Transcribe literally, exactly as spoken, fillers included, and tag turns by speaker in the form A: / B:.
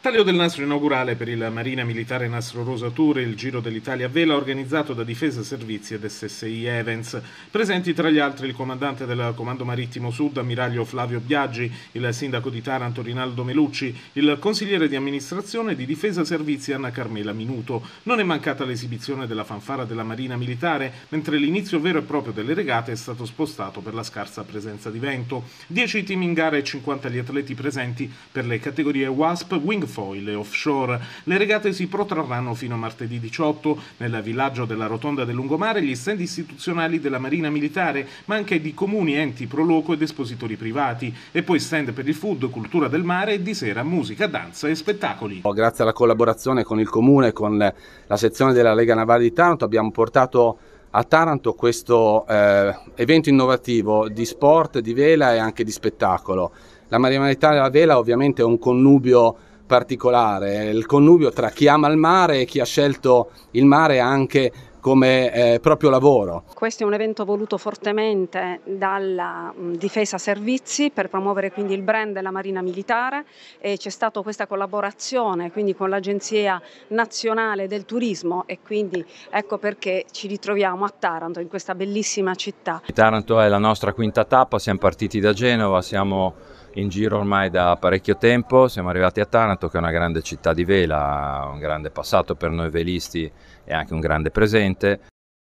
A: Palio del nastro inaugurale per il Marina Militare Nastro Rosa Tour, il Giro dell'Italia a vela organizzato da Difesa Servizi ed S S I Events. Presenti tra gli altri il comandante del Comando Marittimo Sud, ammiraglio Flavio Biaggi, il sindaco di Taranto Rinaldo Melucci, il consigliere di amministrazione di Difesa Servizi Anna Carmela Minuto. Non è mancata l'esibizione della fanfara della Marina Militare, mentre l'inizio vero e proprio delle regate è stato spostato per la scarsa presenza di vento. dieci team in gara e cinquanta gli atleti presenti per le categorie W A S P, Wing Foil e Offshore. Le regate si protrarranno fino a martedì diciotto nel villaggio della Rotonda del Lungomare, gli stand istituzionali della Marina Militare, ma anche di comuni, enti pro loco ed espositori privati, e poi stand per il food, cultura del mare e di sera musica, danza e spettacoli.
B: Grazie alla collaborazione con il Comune, con la sezione della Lega Navale di Taranto, abbiamo portato a Taranto questo eh, evento innovativo di sport, di vela e anche di spettacolo. La Marina Militare della Vela ovviamente è un connubio particolare, il connubio tra chi ama il mare e chi ha scelto il mare anche come eh, proprio lavoro.
C: Questo è un evento voluto fortemente dalla mh, Difesa Servizi per promuovere quindi il brand della Marina Militare, e c'è stata questa collaborazione quindi con l'Agenzia Nazionale del Turismo, e quindi ecco perché ci ritroviamo a Taranto, in questa bellissima città.
D: Taranto è la nostra quinta tappa, siamo partiti da Genova, siamo in giro ormai da parecchio tempo, siamo arrivati a Taranto, che è una grande città di vela, un grande passato per noi velisti e anche un grande presente.